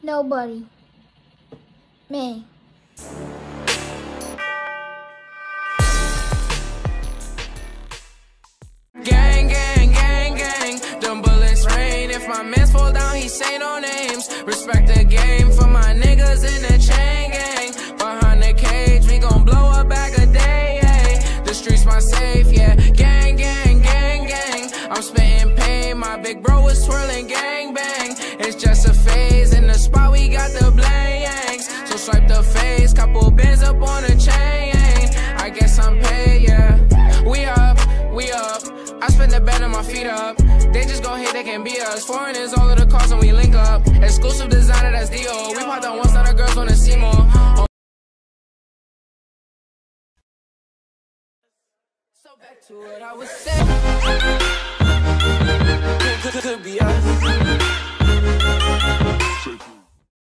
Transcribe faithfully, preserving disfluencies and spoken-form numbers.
Nobody. Me. Gang, gang, gang, gang. Them bullets rain. If my mans fall down, he say no names. Respect the game for my niggas in the chain gang. Behind the cage, we gon' blow a bag a day. Hey. The streets my safe, yeah. Gang, gang, gang, gang. I'm spitting pain. My big bro is twirling gang bang. It's just a phase. In the spot, we got the blanks. So swipe the face. Couple bands up on the chain. I guess I'm paid, yeah. We up, we up. I spend the bed on my feet up. They just gon' hit, they can be us. Foreign is all of the cars when we link up. Exclusive designer, that's D O. We popped on once, now the girls wanna see more. Oh. So back to what I was saying. Could, could, could be us.